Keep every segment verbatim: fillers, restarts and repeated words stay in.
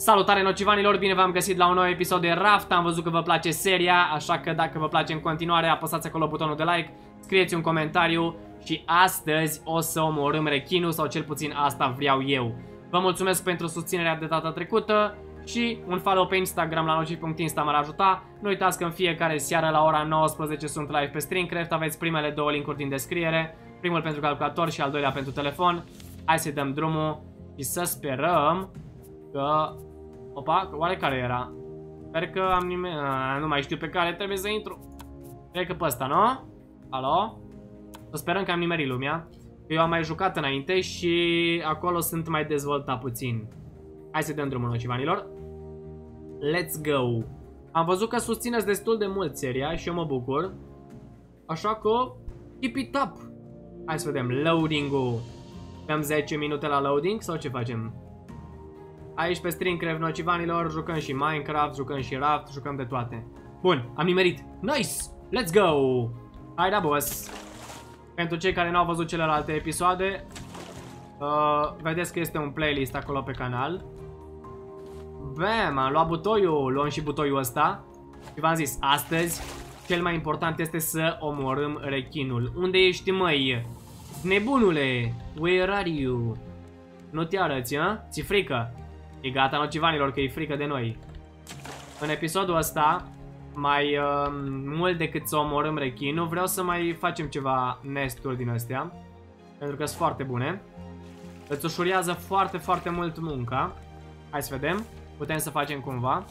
Salutare nocivanilor, bine v-am găsit la un nou episod de Raft. Am văzut că vă place seria, așa că dacă vă place în continuare, apăsați acolo butonul de like, scrieți un comentariu și astăzi o să omorâm rechinul, sau cel puțin asta vreau eu. Vă mulțumesc pentru susținerea de data trecută și un follow pe Instagram la noci punct insta m-ar ajuta. Nu uitați că în fiecare seară la ora nouăsprezece sunt live pe StreamCraft, aveți primele două linkuri din descriere, primul pentru calculator și al doilea pentru telefon. Hai să dăm drumul și să sperăm că... Opa, oare care era? Sper că am nimeni... A, nu mai știu pe care trebuie să intru. Cred că pe ăsta, nu? Alo? Să sperăm că am nimerit lumea. Eu am mai jucat înainte și acolo sunt mai dezvoltat puțin. Hai să dăm drumul nocivanilor. Let's go! Am văzut că susțineți destul de mult seria și eu mă bucur. Așa că... keep it up! Hai să vedem loading-ul. Dăm zece minute la loading sau ce facem? Aici pe StreamCraft nocivanilor jucăm și Minecraft, jucăm și Raft, jucăm de toate. Bun, am nimerit. Nice! Let's go! Hai da, boss! Pentru cei care nu au văzut celelalte episoade, uh, vedeți că este un playlist acolo pe canal. Bam, am luat butoiul, luăm și butoiul ăsta. Și v-am zis, astăzi cel mai important este să omorâm rechinul. Unde ești, măi? Nebunule! Where are you? Nu te arăți, hă? Ți-e frică? E gata, nocivanilor, că e frică de noi. În episodul ăsta, mai uh, mult decât să omorâm rechinul, vreau să mai facem ceva nesturi din astea. Pentru că sunt foarte bune. Îți ușurează foarte, foarte mult munca. Hai să vedem. Putem să facem cumva.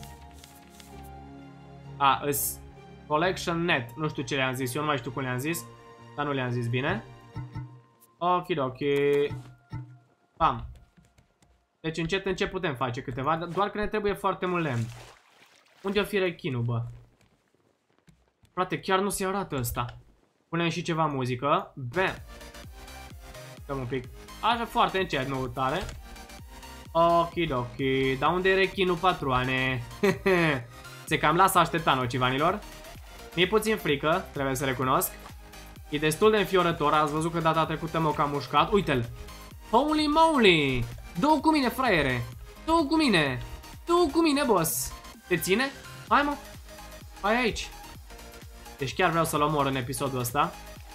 A, îs Collection Net. Nu știu ce le-am zis. Eu nu mai știu cum le-am zis. Dar nu le-am zis bine. Okidoki. Bam. Deci încet încet putem face câteva, doar că ne trebuie foarte mult lemn. Unde o fi rechinul, bă? Frate, chiar nu se arată ăsta. Punem și ceva muzică. Bam! Dăm un pic. Așa foarte încet, nu tare. Okidoki. Dar unde e rechinul, patroane? Se cam lasă aștepta, nocivanilor. Mi-e puțin frică, trebuie să recunosc. E destul de înfiorător, ați văzut că data trecută m-au cam mușcat. Uite-l! Holy moly! Dă-o cu mine, fraiere! Dă-o cu mine! Dă-o cu mine, boss! Te ține? Hai, mă! Hai aici! Deci chiar vreau să-l omor în episodul ăsta.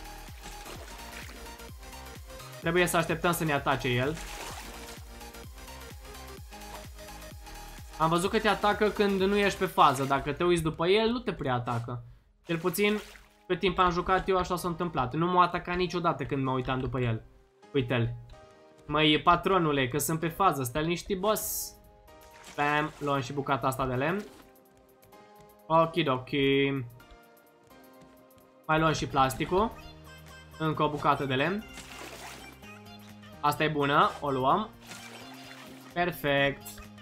Trebuie să așteptăm să ne atace el. Am văzut că te atacă când nu ești pe fază. Dacă te uiți după el, nu te prea atacă. Cel puțin, pe timp am jucat eu, așa s-a întâmplat. Nu m-a atacat niciodată când mă uitam după el. Uite-l. Măi, patronule, că sunt pe fază, stai liniștit, boss. Bam, luăm și bucata asta de lemn. Okidoki. Mai luăm și plasticul. Încă o bucată de lemn. Asta e bună, o luăm. Perfect.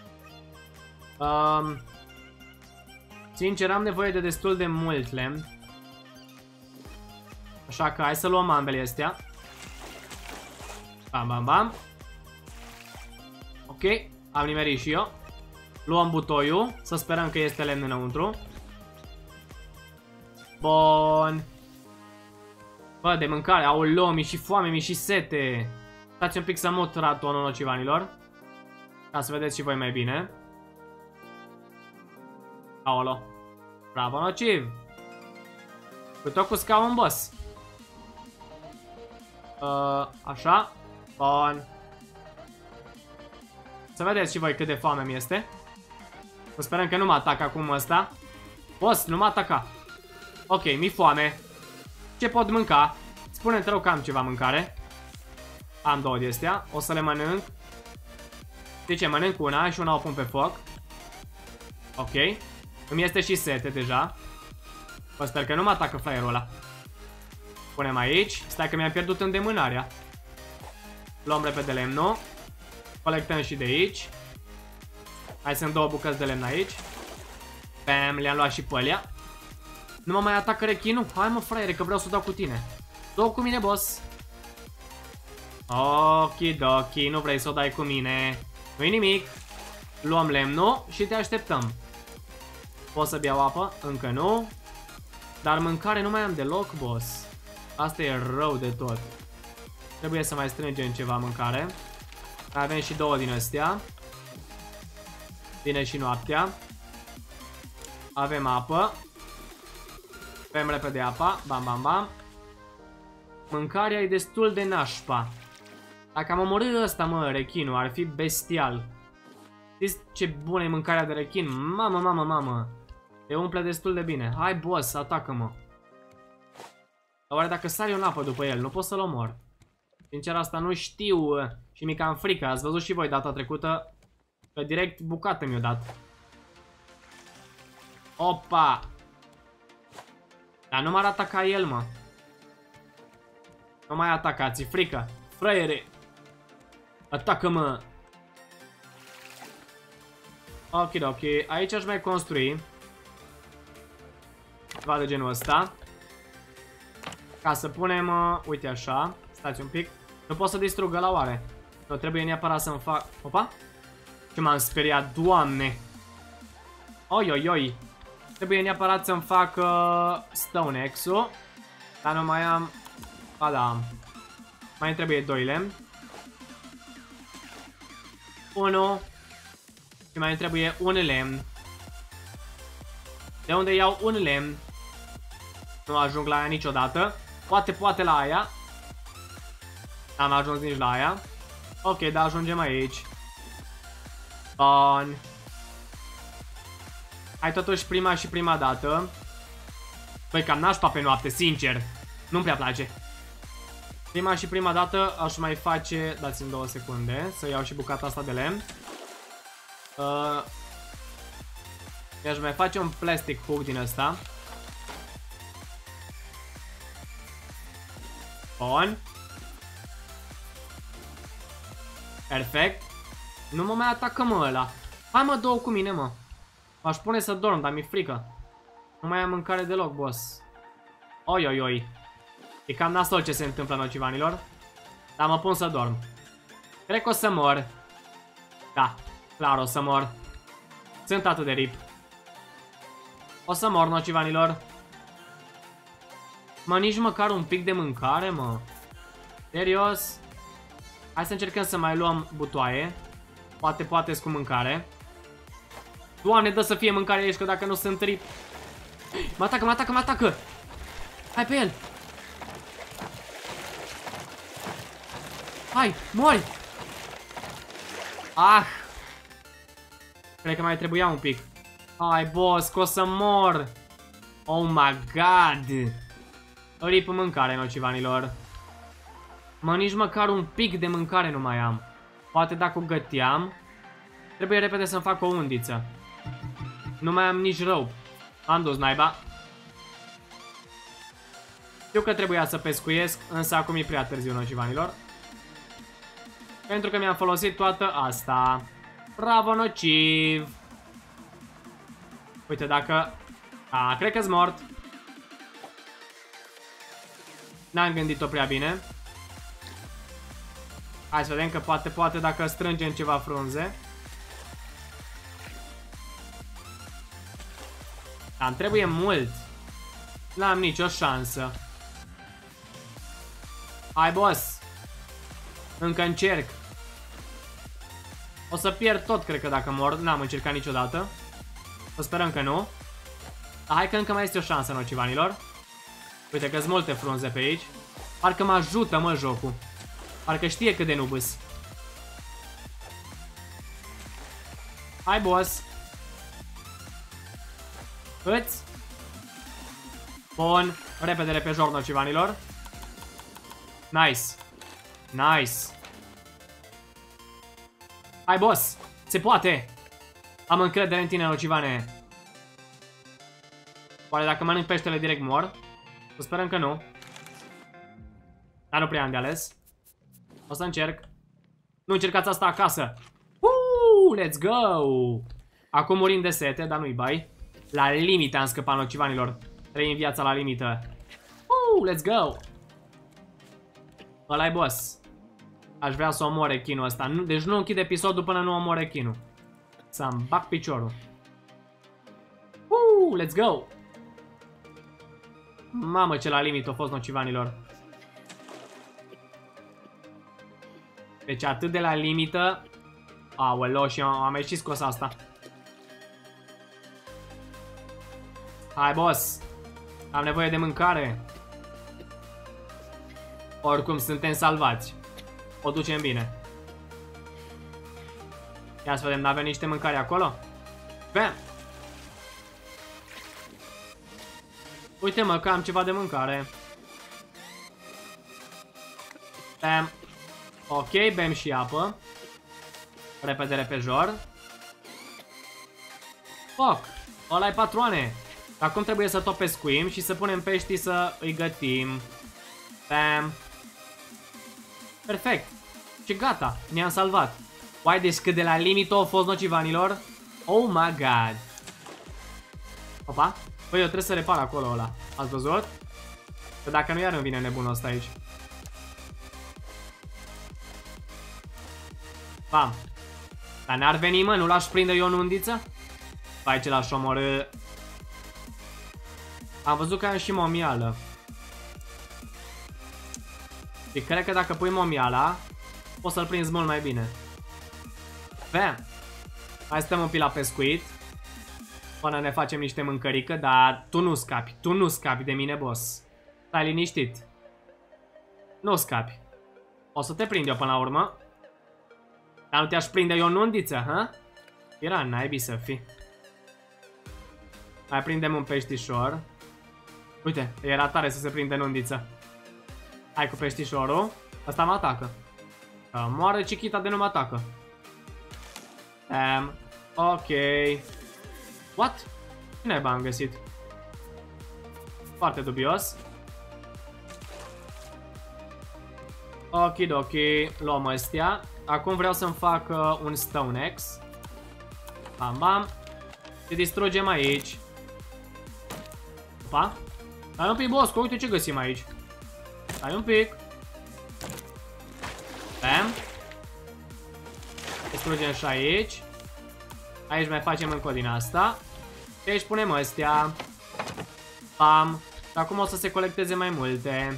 um, Sincer, am nevoie de destul de mult lemn. Așa că hai să luăm ambele astea. Bam, bam, bam. Ok, am nimerit și eu. Luăm butoiul, să sperăm că este lemn înăuntru. Bun. Bă, de mâncare, aoleu, mi și foame, mi și sete. Stați un pic să mut ratonul, nocivanilor, ca să vedeți și voi mai bine. Aoleu. Bravo, nociv. Cu tot cu scaun, boss. uh, Așa. Bun. Să vedeți și voi cât de foame mi este. Să sperăm că nu mă atacă acum ăsta. Boss, nu mă ataca. Ok, mi-e foame. Ce pot mânca? Spune-te rog că am ceva mâncare. Am două de astea. O să le mănânc. De ce? Mănânc una și una o pun pe foc. Ok. Îmi este și sete deja. Bă, sper că nu mă atacă fraierul ăla. Punem aici. Stai că mi-am pierdut îndemânarea. Luăm repede lemnul. Colectăm și de aici. Mai sunt două bucăți de lemn aici. Bam, le-am luat și pe alea. Nu mă mai atacă rechinul? Hai, mă, fraiere, că vreau să dau cu tine. Dau cu mine, boss. Okidoki, nu vrei să o dai cu mine. Nu-i nimic. Luăm lemnul și te așteptăm. Pot să beau apă? Încă nu. Dar mâncare nu mai am deloc, boss. Asta e rău de tot. Trebuie să mai strângem ceva mâncare. Avem și două din astea. Vine și noaptea. Avem apă. Bem repede apa. Bam, bam, bam. Mâncarea e destul de nașpa. Dacă am omorât ăsta, mă, rechinul, ar fi bestial. Știți ce bună e mâncarea de rechin? Mamă, mamă, mamă. Te umple destul de bine. Hai, boss, atacă-mă. Oare dacă sari în apă după el, nu pot să-l omor? Sincer, asta nu știu și mi-e cam frică. Ați văzut și voi data trecută că direct bucată mi-o dat. Opa! Dar nu m-ar ataca el, mă. Nu mai atacați, e frică. Fraiere! Atacă-mă! Ok, ok. Aici aș mai construi ceva de genul ăsta. Ca să punem, uh, uite așa. Stați un pic. Nu pot să distrug ăla, oare? Nu, trebuie neapărat să-mi fac... Opa! Ce m-am speriat, Doamne! Oi, oi, oi! Trebuie neapărat să-mi fac uh, Stone Axe-ul. Dar nu mai am... Ba da, am. Mai îmi trebuie doi lemn. unu. Și mai îmi trebuie un lemn. De unde iau un lemn? Nu ajung la aia niciodată. Poate, poate la aia. N-am ajuns nici la aia. Ok, dar ajungem aici. Bun. Hai totuși prima și prima dată. Băi, cam nașpa pe noapte, sincer. Nu-mi prea place. Prima și prima dată aș mai face... Dați-mi două secunde să iau și bucata asta de lemn. Uh, aș mai face un plastic hook din ăsta. Bun. Perfect. Nu mă mai atacă, mă, ăla. Hai, mă, două cu mine, mă. M-aș pune să dorm, dar mi-e frică. Nu mai am mâncare deloc, boss. Oi, oi, oi. E cam nasol ce se întâmplă, nocivanilor. Dar mă pun să dorm. Cred că o să mor. Da, clar o să mor. Sunt atât de rip. O să mor, nocivanilor. Mă, nici măcar un pic de mâncare, mă. Serios? Hai să încercăm să mai luăm butoaie. Poate, poate cu mâncare. Doamne, dă să fie mâncare aici, că dacă nu sunt rip. Mă atacă, mă atacă, mă atacă. Hai pe el. Hai, mori. Ah. Cred că mai trebuia un pic. Hai, boss, că o să mor. Oh my god. Rip mâncare, nocivanilor. Mă, nici măcar un pic de mâncare nu mai am. Poate dacă o găteam. Trebuie repede să-mi fac o undiță. Nu mai am nici rău. Am dus naiba. Știu că trebuia să pescuiesc, însă acum e prea târziu, nocivanilor. Pentru că mi-am folosit toată asta. Bravo, nociv. Uite, dacă... A, cred că-s mort. N-am gândit-o prea bine. Hai să vedem că poate, poate dacă strângem ceva frunze. Dar îmi trebuie mult. N-am nicio șansă. Hai, boss. Încă încerc. O să pierd tot, cred că dacă mor. N-am încercat niciodată. Să sperăm că nu. Dar hai că încă mai este o șansă, nocivanilor. Uite că sunt multe frunze pe aici. Parcă mă ajută, mă, jocul. Parcă știe cât de nubâs. Hai, boss. Îți. Bun. Repede, repejor, nocivanilor. Nice. Nice. Hai, boss. Se poate. Am încredere în tine, nocivane. Oare dacă mănânc peștele direct mor? Să sperăm că nu. Dar nu prea am de ales. O să încerc. Nu încercați asta acasă. Uuu, let's go. Acum murim de sete, dar nu-i bai. La limită am scăpat, nocivanilor. Trăim viața la limită. Uuu, let's go. Ăla-i boss. Aș vrea să omor rechinul ăsta. Nu, deci nu închid episodul până nu omor rechinul. Să-mi bag piciorul. Uuu, let's go. Mamă, ce la limită a fost, nocivanilor. Deci atât de la limită. Aoleu, și am, am ieșit scos asta. Hai, boss. Am nevoie de mâncare. Oricum, suntem salvați. O ducem bine. Ia să vedem, n-avem niște mâncare acolo? Bam! Uite mă, că am ceva de mâncare. Bam. Ok, bem și apă. Repede, repejor. Foc! Ăla-i patroane. Acum trebuie să tot pescuim și să punem peștii să îi gătim. Bam. Perfect. Și gata, ne-am salvat. Uai, deci cât de la limită au fost nocivanilor. Oh my god. Opa. Păi eu trebuie să repar acolo ăla. Ați văzut? Că dacă nu iar îmi vine nebunul ăsta aici. Bam. Dar n-ar veni, mă, nu l-aș prinde eu în undiță? Hai ce l-aș omorâ. Am văzut că am și momială. Și cred că dacă pui momiala, poți să-l prinzi mult mai bine. Bam. Hai stăm un pic la pescuit. Până ne facem niște mâncărică, dar tu nu scapi. Tu nu scapi de mine, boss. Stai liniștit. Nu scapi. O să te prind eu până la urmă. Dar nu te-aș prinde eu în undiță, ha? Era naibii să fii. Mai prindem un peștișor. Uite, era tare să se prinde în undiță. Hai cu peștișorul. Asta mă atacă. Moară Chiquita de nu mă atacă. Um, ok. What? Ce naiba am găsit? Foarte dubios. Okidoki, luăm astea. Acum vreau să-mi fac uh, un Stone Axe. Bam, bam. Și distrugem aici. Opa. Stai un pic, boss, că uite ce găsim aici. Stai un pic. Bam. Distrugem și aici. Aici mai facem încă o din asta. Și aici punem astea. Bam. Și acum o să se colecteze mai multe.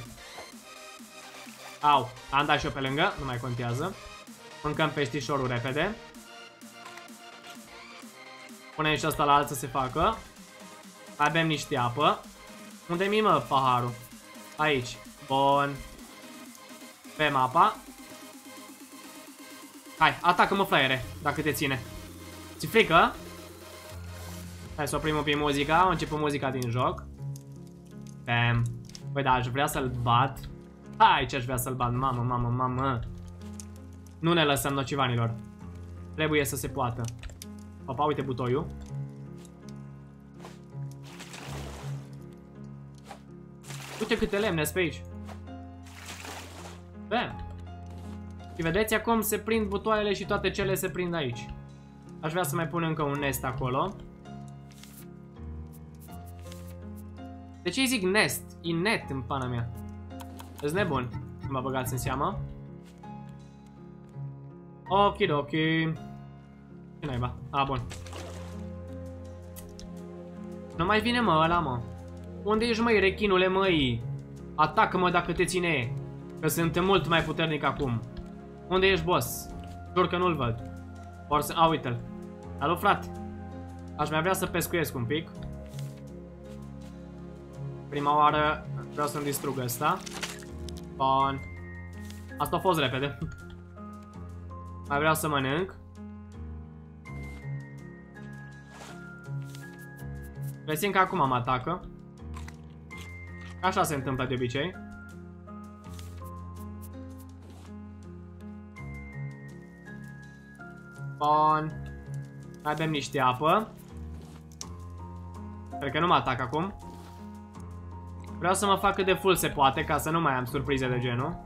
Au, am dat și eu pe lângă, nu mai contează. Mâncăm peștișorul repede. Punem și asta la alt să se facă. Avem niște apă. Unde-mi, mă, paharul? Aici. Bun. Bem apa. Hai, atacă-mă, fraiere, dacă te ține. Ți-i frică? Hai să oprim un pic muzica. Am început muzica din joc. Bam. Păi da, aș vrea să-l bat. Hai, ce aș vrea să-l bat. Mamă, mamă, mamă. Nu ne lăsăm, nocivanilor. Trebuie să se poată. Opa, uite butoiul. Uite câte lemne pe aici. Bam. Și vedeți, acum se prind butoaiele și toate cele se prind aici. Aș vrea să mai pun încă un nest acolo. De ce îi zic nest? E net în pana mea. Ești nebun. Mă băgați în seamă. Okidoki. Ce naiba? A, bun. Nu mai vine, mă, ăla, mă. Unde ești, măi, rechinule, măi? Atacă-mă dacă te ține. Că sunt mult mai puternic acum. Unde ești, boss? Jur că nu-l văd. Or să... A, uite-l. Alo, frate. Aș mai vrea să pescuiesc un pic. Prima oară vreau să-mi distrug ăsta. Bun. Asta a fost repede. Mai vreau să mănânc. Rețin că acum mă atacă. Așa se întâmplă de obicei. Bun. Mai bem niște apă. Cred că nu mă atac acum. Vreau să mă fac cât de full se poate, ca să nu mai am surprize de genul.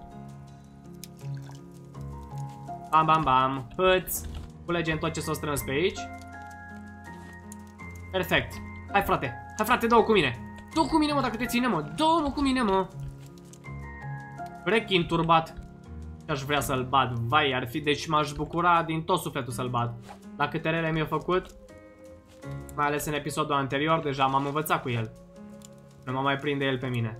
Bam, bam, bam. Hâț. Culegem tot ce s-o strâns pe aici. Perfect. Hai, frate. Hai, frate, dă-o cu mine. Dă-o cu mine, mă, dacă te ține, mă. Dă-o cu mine, mă. Rechin turbat. Aș vrea să-l bat. Vai, ar fi. Deci m-aș bucura din tot sufletul să-l bat. La câte rele mi-a făcut. Mai ales în episodul anterior. Deja m-am învățat cu el. Nu mă mai prinde el pe mine.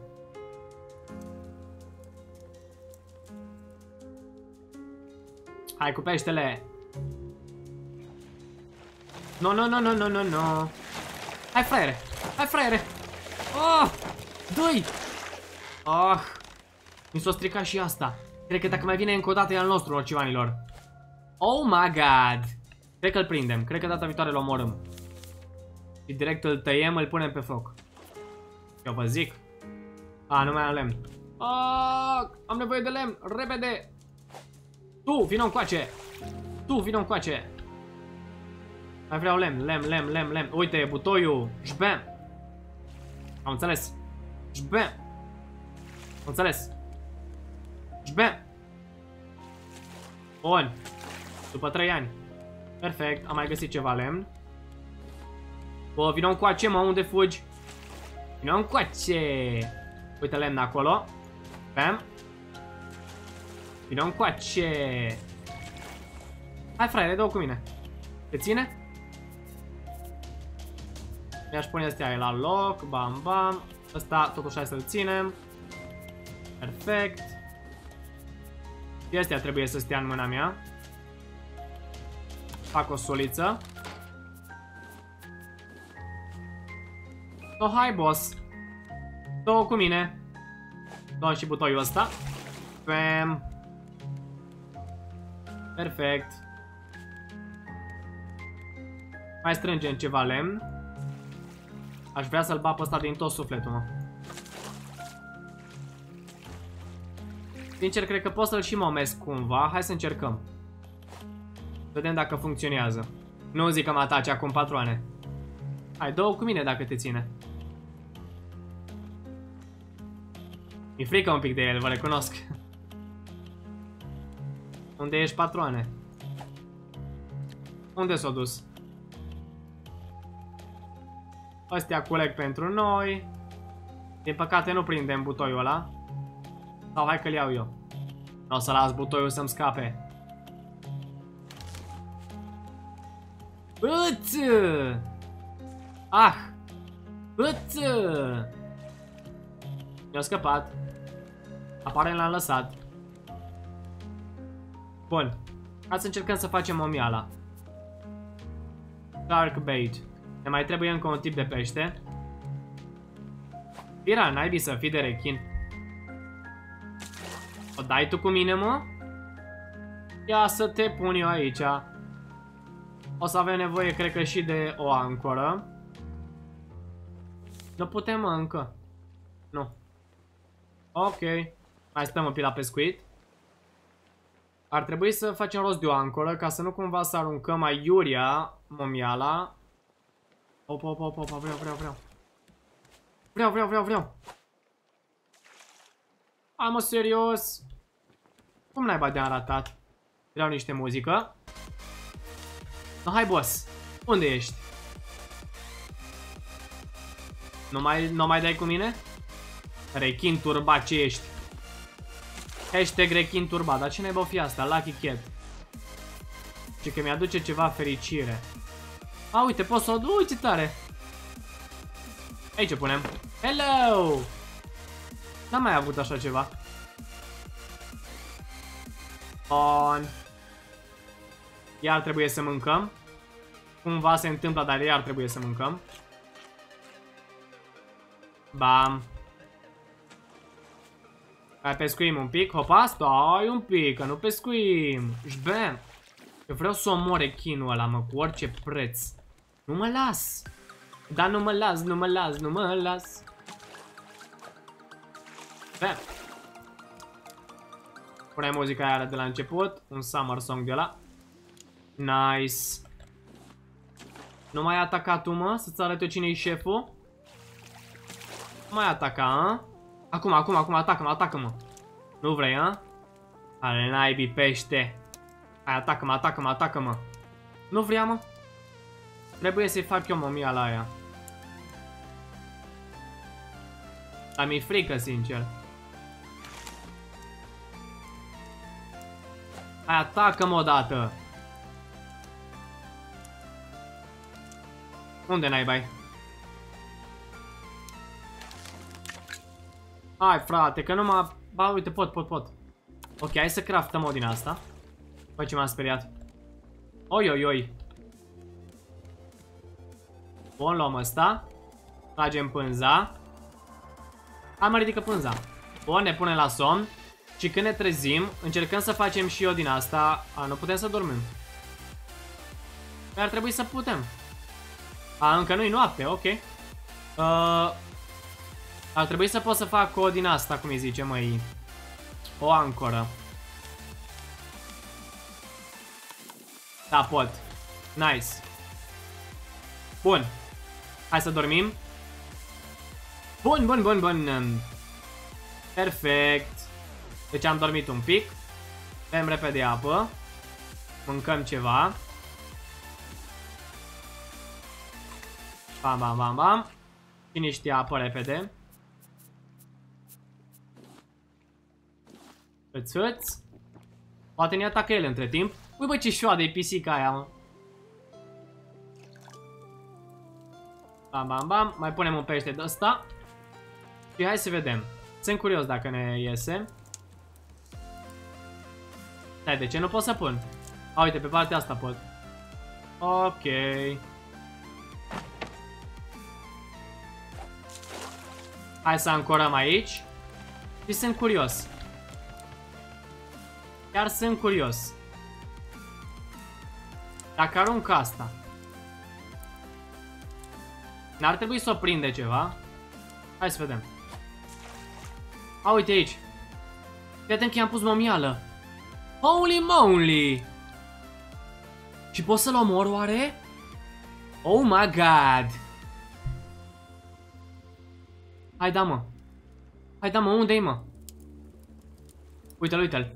Hai cu peștele. No, no, no, no, no, no, no. Hai, fraiere. Hai, fraiere! Oh! Doi! Ah! Mi s-a stricat și asta. Cred că dacă mai vine încă o dată e al nostru, orcivanilor. Oh my god! Cred că îl prindem. Cred că data viitoare îl omorâm. Și direct îl tăiem, îl punem pe foc. Eu vă zic. A, nu mai am lemn. Ah, am nevoie de lemn. Repede! Tu, vino încoace! Tu, vino încoace! Mai vreau lemn, lemn, lemn, lemn, lemn. Uite, e butoiul. Jbam! Am înțeles. Jbam! Am înțeles. Jbam! Bun. După trei ani. Perfect, am mai găsit ceva lemn. Bă, vino încoace, mă, unde fugi? Vino încoace! Uite lemn acolo. Bam! Vino încoace! Hai, fraiere, dă-o cu mine. Te ține? Mi-aș pune astea la loc. Bam, bam. Ăsta totuși hai să-l ținem. Perfect. Și astea trebuie să stea în mâna mea. Fac o soliță. Oh, hai, boss. Dă-o cu mine. Dă și butoiul ăsta. Bam. Perfect. Mai strângem ceva lemn. Aș vrea să-l bat pe ăsta din tot sufletul, mă. Sincer, cred că pot să-l și momesc cumva. Hai să încercăm. Vedem dacă funcționează. Nu zic că mă ataci acum patroane. Hai, dă-o cu mine dacă te ține. Mi-e frică un pic de el, vă recunosc. Unde ești, patroane? Unde s-a dus? Astea culeg pentru noi. Din păcate nu prindem butoiul ăla. Sau hai că-l iau eu. Nu o să las butoiul să-mi scape. Îță! Ah! Îță! Mi-a scăpat. Aparent l-am lăsat. Bun. Hai să încercăm să facem momiala. Dark bait. Ne mai trebuie încă un tip de pește. Pira, naibii să fii de rechin. O dai tu cu mine, mă? Ia să te pun eu aici. O să avem nevoie, cred că, și de o ancoră. Nu putem încă. Nu. Ok. Mai stăm un pic la pescuit. Ar trebui să facem rost de o ancoră ca să nu cumva să aruncăm aiurea momiala. Opa, opa, opa, opa, vreau, vreau, vreau. Vreau, vreau, vreau, vreau. Hai, mă, serios. Cum n-ai de-am ratat? Vreau niște muzică. No, hai, boss. Unde ești? Nu mai, nu mai dai cu mine? Rechin turbat, ce ești? Hashtag rechin turbat. Dar ce naiba o fi asta? Lucky Cat. Ce că mi-aduce ceva fericire. A, uite, pot să o duc, uite tare. Aici punem. Hello! N-am mai avut așa ceva. Bun. Iar trebuie să mâncăm. Cumva se întâmplă, dar iar trebuie să mâncăm. Bam. Hai, pescuim un pic. Hopa, stai un pic, că nu pescuim. Jbam. Eu vreau să omor rechinul ăla, mă, cu orice preț. Nu mă las. Dar nu mă las, nu mă las, nu mă las. Bam. Punem muzica aia de la început. Un summer song de ăla. Nice. Nu mai ataca tu, mă, să-ți arăt eu cine-i șeful. Nu mai ataca, a? Acum, acum, acum, atacă-mă, atacă-mă. Nu vrei, a? Ale naibii, pește. Hai, atacă-mă, atacă-mă, atacă-mă. Nu vrea, mă? Trebuie să-i fac eu momia la aia. Dar mi-e frică, sincer. Hai, atacă-mă odată. Unde naibai? Hai, frate, că nu m-a... Ba, uite, pot, pot, pot. Ok, hai să craftăm o din asta. Bă, ce m-am speriat. Oi, oi, oi. Bun, luăm ăsta. Tragem pânza. Hai mă, ridică pânza. Bun, ne punem la somn. Și când ne trezim, încercăm să facem și eu din asta. A, nu putem să dormim. Ar trebui să putem. A, încă nu-i noapte, ok. uh, Ar trebui să pot să fac o din asta, cum îi zice, măi. O ancoră. Da, pot. Nice. Bun. Hai să dormim. Bun, bun, bun, bun. Perfect. Deci am dormit un pic. Bem repede apă. Mâncăm ceva. Bam, bam, bam, bam. Cine știe apă repede. Îți, îți. Poate ne atacă el între timp. Ui bă, ce șoadă e pisica aia, mă. Bam, bam, bam. Mai punem un pește de ăsta. Și hai să vedem. Sunt curios dacă ne iese. Stai, de ce nu pot să pun? A, uite, pe partea asta pot. Ok. Hai să ancorăm aici. Și sunt curios. Chiar sunt curios. Dacă arunc asta, n-ar trebui să o prinde ceva? Hai să vedem. A, uite aici. Fii atent că i-am pus momială. Holy moly! Și pot să-l omor, oare? Oh my god! Hai da, mă. Hai da, mă, unde-i, mă? Uite-l, uite-l.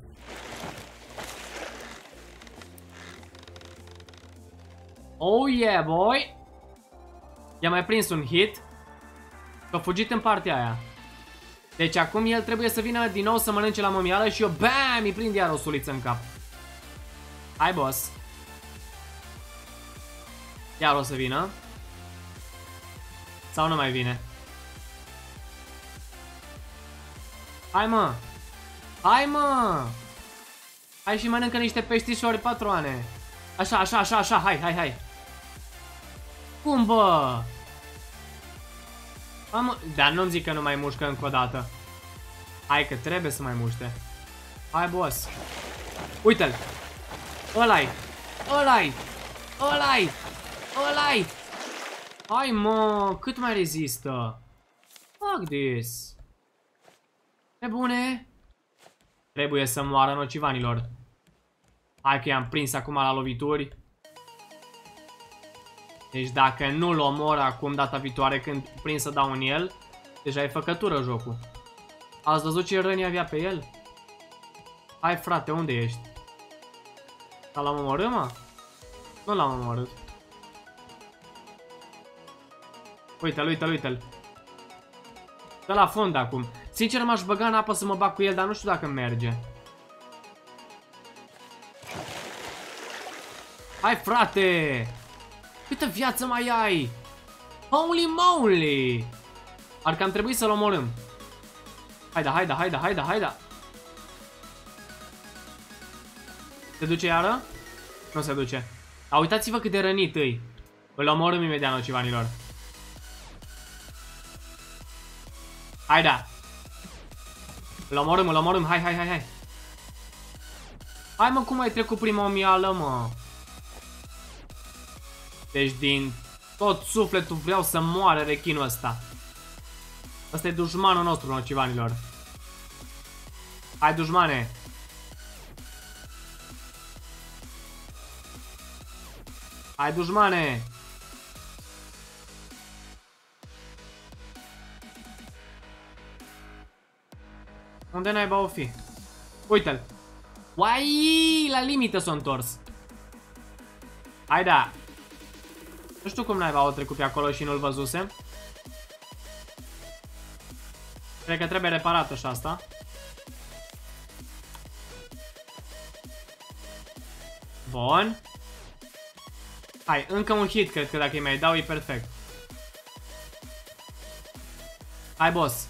Oh yeah, boy! I-a mai prins un hit. Că a fugit în partea aia. Deci acum el trebuie să vină din nou să mănânce la momială și eu, bam, îi prind iar o suliță în cap. Hai, boss. Iar o să vină. Sau nu mai vine? Hai, mă. Hai, mă. Hai și mănâncă niște peștișori, patroane. Așa, așa, așa, așa, hai, hai, hai. Cum, bă? Am... Dar nu-mi zic că nu mai mușcă încă o dată. Hai că trebuie să mai muște. Hai, boss. Uite-l. Ăla-i. Ăla-i. Ăla-i. Ăla-i. Hai, mă. Cât mai rezistă? Fuck this. E bune. Trebuie să moară nocivanilor. Hai că i-am prins acum la lovituri. Deci dacă nu-l omor acum data viitoare când prind să dau în el, deja e făcătură jocul. Ați văzut ce răni avea pe el? Hai, frate, unde ești? Dar l-am omorât, mă? Nu l-am omorât. Uite-l, uite-l, uite-l. Dă la fund acum. Sincer, m-aș băga în apă să mă bag cu el, dar nu știu dacă merge. Hai, frate! Câtă viață mai ai? Holy moly! Ar cam trebui să-l omorâm. Haida, haida, haida, haida, haida. Se duce iară? Nu se duce. A, uitați-vă cât de rănit îi. Îl omorâm imediat, nocivanilor. Haida. Îl omorâm, îl omorâm, hai, hai, hai, hai. Hai, mă, cum ai trecut prima omială, mă? Deci din tot sufletul vreau să moară rechinul ăsta. Ăsta e dușmanul nostru, nocivanilor. Hai, dușmane. Hai, dușmane. Unde naiba o fi? Uite-l. Uai, la limită s-a întors. Hai, da. Nu știu cum naiba o trecut pe acolo și nu-l văzusem. Cred că trebuie reparată și asta. Bun. Hai, încă un hit, cred că dacă îi mai dau e perfect. Hai, boss.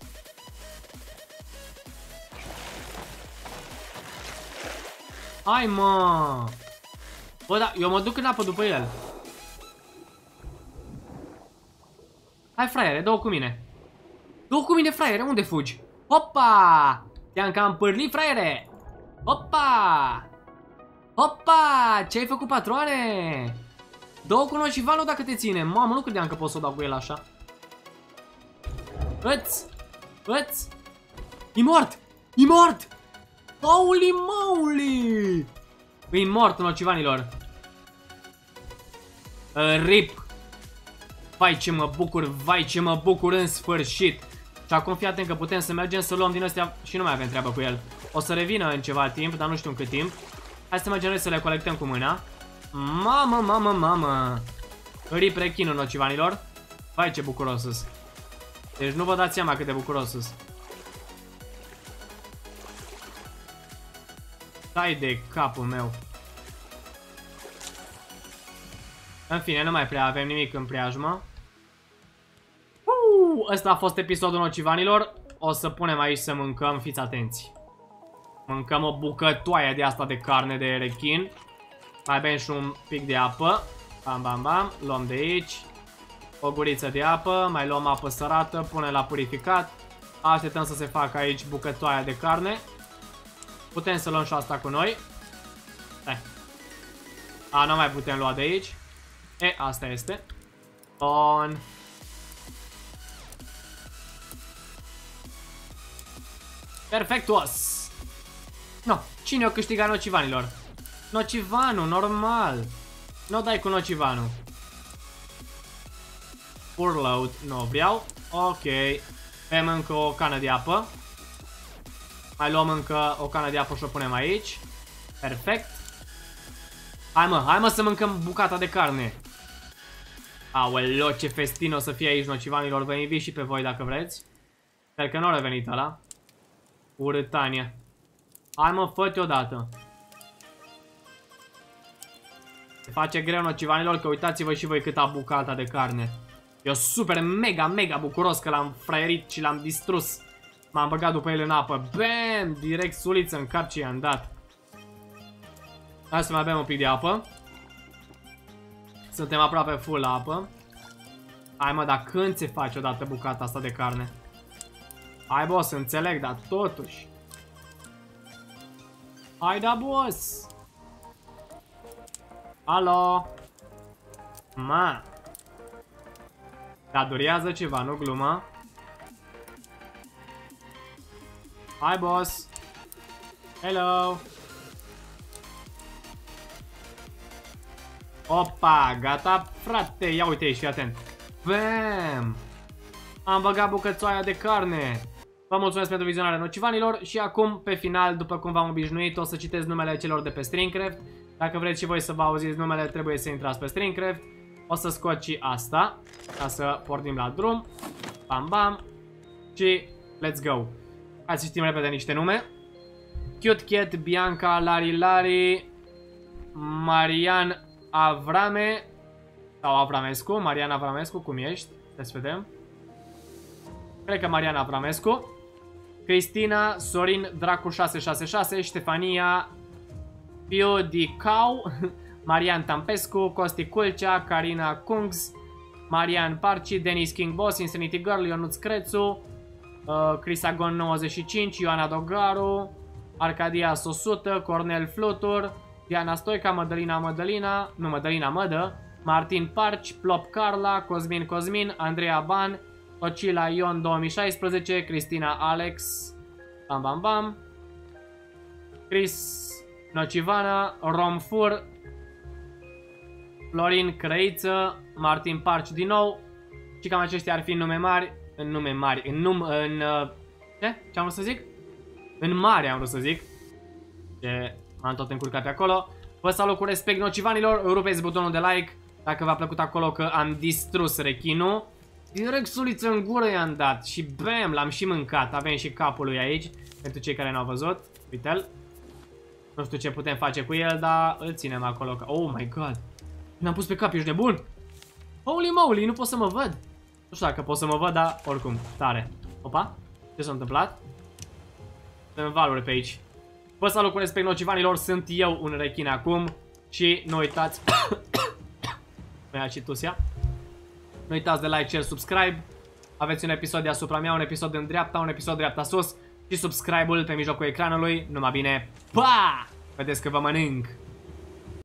Hai, mă. Bă, da, eu mă duc în apă după el. Hai, fraiere, dă-o cu mine. Dă-o cu mine, fraiere, unde fugi? Hopa! Te-am cam pârlit, fraiere! Hopa! Hopa! Ce ai făcut, patroane? Dă-o cu nocivanul dacă te ține. Mamă, nu credeam că pot să o dau cu el așa. Îți! Îți! E mort! E mort! Holy moly! E mort, nocivanilor. Uh, rip! Vai ce mă bucur, vai ce mă bucur în sfârșit. Și acum fii atent că putem să mergem să luăm din astea și nu mai avem treabă cu el. O să revină în ceva timp, dar nu știu în cât timp. Hai să mergem noi să le colectăm cu mâna. Mamă, mamă, mamă. Rip rechinul, nocivanilor. Vai ce bucuros sunt. Deci nu vă dați seama cât de bucuros sunt. Stai de capul meu. În fine, nu mai prea avem nimic în preajmă. Uh, ăsta a fost episodul, nocivanilor. O să punem aici să mâncăm, fiți atenți. Mâncăm o bucătoaie de asta de carne de rechin. Mai bem și un pic de apă. Bam, bam, bam. Luăm de aici. O guriță de apă. Mai luăm apă sărată. Punem la purificat. Așteptăm să se facă aici bucătoaia de carne. Putem să luăm și asta cu noi. Stai. A, nu mai putem lua de aici. E, asta este. Bun. Perfectuos. No, cine o câștiga, nocivanilor? Nocivanu, normal. Nu dai cu nocivanu. Full load, nu vreau. Ok. Avem încă o cană de apă. Mai luăm încă o cană de apă și o punem aici. Perfect. Hai mă, hai mă să mâncăm bucata de carne. Aoleo, ce festin o să fie aici, nocivanilor. Vă invit și pe voi dacă vreți. Sper că nu a revenit ăla. Urâtania. Hai mă, fă-te odată. Se face greu, nocivanilor, că uitați-vă și voi câta bucata de carne. Eu super mega mega bucuros că l-am fraierit și l-am distrus. M-am băgat după el în apă. Bam! Direct suliță în cap ce i-am dat. Hai să mai bem un pic de apă. Suntem aproape full la apă. Hai mă, dar când se face odată bucata asta de carne? Hai boss, înțeleg, dar totuși. Hai da boss. Alo. Ma. Dar durează ceva, nu gluma. Hai boss. Hello. Opa, gata, frate. Ia uite aici, fii atent. Bam. Am băgat bucățoaia de carne. Vă mulțumesc pentru vizionarea, nocivanilor. Și acum, pe final, după cum v-am obișnuit, o să citesc numele celor de pe Streamcraft. Dacă vreți și voi să vă auziți numele, trebuie să intrați pe Streamcraft. O să scot și asta, ca să pornim la drum. Bam, bam. Și let's go. Hai să citim repede niște nume. Cute Cat, Bianca, Lari Lari, Marian Avrame sau Avramescu. Marian Avramescu, cum ești? Să vedem. Cred că Marian Avramescu. Cristina, Sorin Dracu șase șase șase, Ștefania Piodicau, Marian Tampescu, Costi Culcea, Carina Kungs, Marian Parci, Denis King Boss, Insanity Girl, Ionuț Crețu, uh, Crisagon nouăzeci și cinci, Ioana Dogaru, Arcadia o sută, Cornel Flutur, Diana Stoica, Mădălina Mădălina, nu Mădălina Mădă, Martin Parci, Plop Carla, Cosmin Cosmin, Andreea Ban, Tocila Ion două mii șaisprezece, Cristina Alex, bam bam bam, Chris Nocivana, Romfur, Florin Crăiță, Martin Parci din nou. Și cam aceștia ar fi în nume mari. În nume mari, în num... în... Ce? Ce am vrut să zic? În mare am vrut să zic. Ce am tot încurcat pe acolo. Vă salut cu respect, nocivanilor. Rupeți butonul de like dacă v-a plăcut acolo că am distrus rechinul. Direct suliță în gură i-am dat. Și bam, l-am și mâncat. Avem și capul lui aici. Pentru cei care n-au văzut. Uite-l. Nu știu ce putem face cu el, dar îl ținem acolo. Oh my god. L-am pus pe cap, ești nebun? Holy moly, nu pot să mă văd. Nu știu dacă pot să mă văd, dar oricum, tare. Opa, ce s-a întâmplat? Sunt valuri pe aici. Vă salut cu respect, nocivanilor, sunt eu un rechin acum. Și nu uitați. Mi-a și tusia. Nu uitați de like, share, subscribe. Aveți un episod deasupra mea, un episod în dreapta, un episod dreapta sus și subscribe-ul pe mijlocul ecranului. Numai bine, pa! Vedeți că vă mănânc!